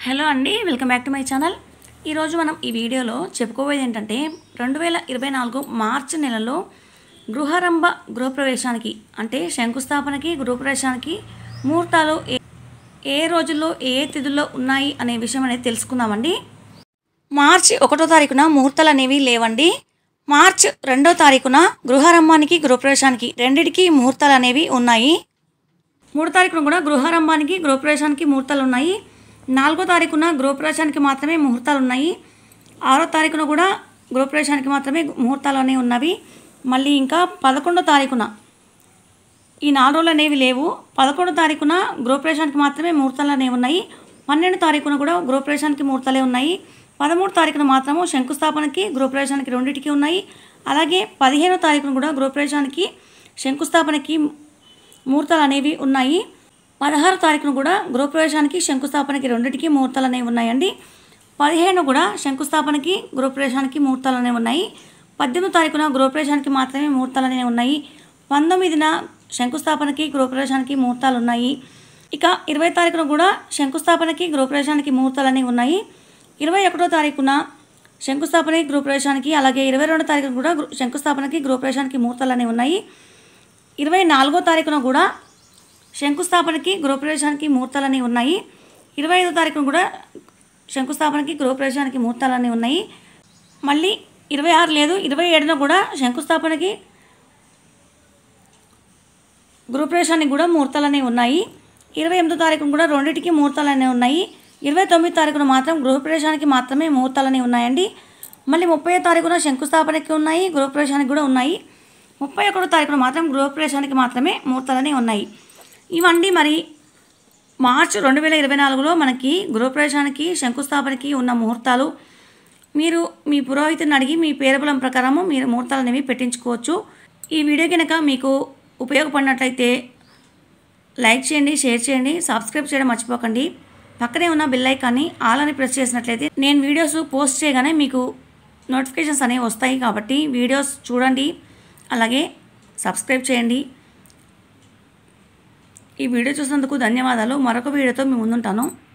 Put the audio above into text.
Hello అండి, welcome back to my channel. ఈరోజు మనం ఈ వీడియోలో చెప్పుకోబోయేది ఏంటంటే 2024 మార్చి నెలలో గృహరంభ గృహప్రవేశానికి అంటే శంకుస్థాపనకి గృహప్రవేశానికి ముహూర్తాలు ఏ రోజుల్లో ఏ తిథుల్లో ఉన్నాయి అనే విషయం అనేది తెలుసుకుందామండి. మార్చి 1వ తారీఖున ముహూర్తాలు అనేవి లేవండి. మార్చి 2వ తారీఖున గృహరంభానికి గృహప్రవేశానికి రెండిటికి ముహూర్తాలు అనేవి ఉన్నాయి. 3వ తారీఖున కూడా గృహరంభానికి గృహప్రవేశానికి ముహూర్తాలు ఉన్నాయి. 4వ తారీఖున గృహప్రవేశానికి మాత్రమే ముహూర్తాలు ఉన్నాయి. 6వ తారీఖున కూడా గృహప్రవేశానికి మాత్రమే ముహూర్తాలు అనేవి ఉన్నవి. మళ్ళీ ఇంకా 11వ తారీఖున ఈ 4 రోజులు అనేవి లేవు. 11వ తారీఖున గృహప్రవేశానికి మాత్రమే ముహూర్తాలు అనేవి ఉన్నాయి. 12వ తారీఖున కూడా గృహప్రవేశానికి ముహూర్తాలే ఉన్నాయి. 13వ తారీఖున మాత్రము శంకుస్థాపనకి గృహప్రవేశానికి రెండింటికి ఉన్నాయి. అలాగే 15వ తారీఖున కూడా గృహప్రవేశానికి శంకుస్థాపనకి ముహూర్తాలు అనేవి ఉన్నాయి. 16వ తారీఖున కూడా గృహప్రవేశానికి శంకుస్థాపనకి రెండింటికి ముహూర్తాలు అనేవి ఉన్నాయండి. 15 కూడా శంకుస్థాపనకి గృహప్రవేశానికి ముహూర్తాలు అనేవి ఉన్నాయి. 18వ తారీఖున గృహప్రవేశానికి మాత్రమే ముహూర్తాలు అనేవి ఉన్నాయి. 19న శంకుస్థాపనకి గృహప్రవేశానికి ముహూర్తాలు ఉన్నాయి. ఇక 20వ తారీఖున కూడా శంకుస్థాపనకి గృహప్రవేశానికి ముహూర్తాలు అనేవి ఉన్నాయి. 21వ తారీఖున శంకుస్థాపనకి గృహప్రవేశానికి అలాగే 22వ తారీఖున కూడా శంకుస్థాపనకి గృహప్రవేశానికి ముహూర్తాలు అనేవి ఉన్నాయి. 24వ తారీఖున కూడా శంకుస్థాపనకి గృహప్రవేశానికి ముహూర్తాలు అనేవి ఉన్నాయి. 25వ తారీఖున కూడా శంకుస్థాపనకి గృహప్రవేశానికి ముహూర్తాలు అనేవి ఉన్నాయి. మళ్ళీ 26 లేదు, 27న కూడా శంకుస్థాపనకి గృహప్రవేశానికి కూడా ముహూర్తాలు అనేవి ఉన్నాయి. 28వ తారీఖున కూడా రెండింటికి ముహూర్తాలు అనేవి ఉన్నాయి. 29వ తారీఖున మాత్రం గృహప్రవేశానికి మాత్రమే ముహూర్తాలు అనేవి ఉన్నాయండి. మళ్ళీ 30వ తారీఖున శంకుస్థాపనకి ఉన్నాయి, గృహప్రవేశానికి కూడా ఉన్నాయి. 31వ తారీఖున మాత్రం గృహప్రవేశానికి మాత్రమే ముహూర్తాలు అనేవి ఉన్నాయి. ఇవండి మరి మార్చి 2024లో మనకి గృహప్రవేశానికి శంకుస్థాపనకి ఉన్న ముహూర్తాలు. మీరు మీ పురోహితుని అడిగి మీ పేరుబలం ప్రకారము మీరు ముహూర్తాలు అనేవి పెట్టించుకోవచ్చు. ఈ వీడియో కనుక మీకు ఉపయోగపడినట్లయితే లైక్ చేయండి, షేర్ చేయండి, సబ్స్క్రైబ్ చేయడం మర్చిపోకండి. పక్కనే ఉన్న బెల్ ఐకాన్ని ఆల్ అని ప్రెస్ చేసినట్లయితే నేను వీడియోస్ పోస్ట్ చేయగానే మీకు నోటిఫికేషన్స్ అనేవి వస్తాయి. కాబట్టి వీడియోస్ చూడండి, అలాగే సబ్స్క్రైబ్ చేయండి. ఈ వీడియో చూసినందుకు ధన్యవాదాలు. మరొక వీడియోతో మీ ముందుంటాను.